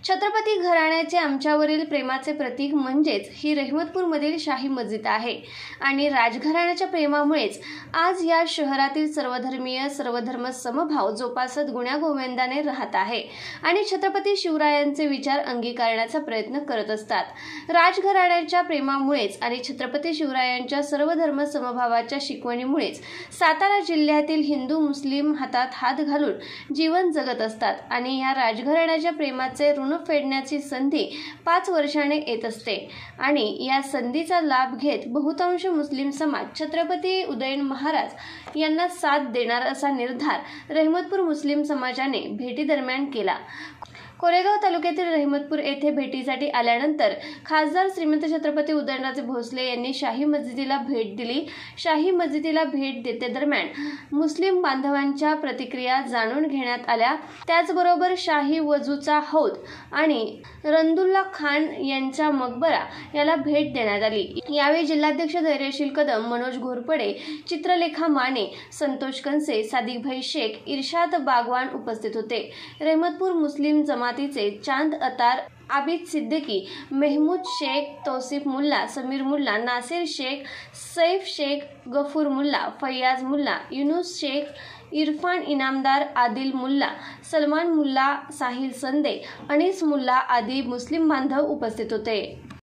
छत्रपती घराण्याचे आमच्यावरील प्रेमाचे प्रतीक म्हणजेच ही रहमतपूरमधील शाही मस्जिद आहे आणि राजघराण्याच्या प्रेमामुळेच आज या शहरातील सर्वधर्मीय सर्वधर्म समभाव जोपासत गुण्यागोविंदाने राहत आहे आणि छत्रपती शिवरायांचे विचार अंगीकारण्याचा प्रयत्न करत असतात। राजघराण्याच्या प्रेमामुळेच आणि छत्रपती शिवरायांच्या सर्वधर्म समभावाच्या शिकवणीमुळेच सातारा जिल्ह्यातील हिंदू मुस्लिम हातात हात घालून जीवन जगत असतात आणि या राजघराण्याच्या प्रेमाचे ऋण फेडण्याची संधी 5 वर्षाने येत असते आणि या संधीचा लाभ घेत बहुतांश मुस्लिम समाज छत्रपती उदयन महाराज यांना साथ देणार असा निर्धार रहमतपूर मुस्लिम समाजाने भेटी दरम्यान केला। कोरेगाव तालुक्यातील रहमतपूर येथे भेटीसाठी आल्यानंतर खासदार श्रीमंत छत्रपती उदयनराजे भोसले यांनी शाही मस्जिदीला भेट दिली। शाही मस्जिदीला भेट देते दरम्यान मुस्लिम बांधवांच्या प्रतिक्रिया जाणून घेण्यात आल्या। त्याचबरोबर शाही वजूचा हौद आणि रंदुल्ला खान यांचा मकबरा याला भेट देण्यात आली। यावेळी जिल्हाध्यक्ष धैर्यशील कदम, मनोज घोरपडे, चित्रलेखा माने, संतोष कंसे, सादिकभाई शेख, इर्शाद बागवान उपस्थित होते। रहमतपूर मुस्लिम जमातीचे चांद अतार, आबिद सिद्दीकी, मेहमूद शेख, तौसिफ मुल्ला, समीर मुल्ला, नासिर शेख, सैफ शेख, गफूर मुल्ला, फैयाज मुल्ला, युनुस शेख, इरफान इनामदार, आदिल मुल्ला, सलमान मुल्ला, साहिल संदे, अनीस मुल्ला आदी मुस्लिम बांधव उपस्थित होते।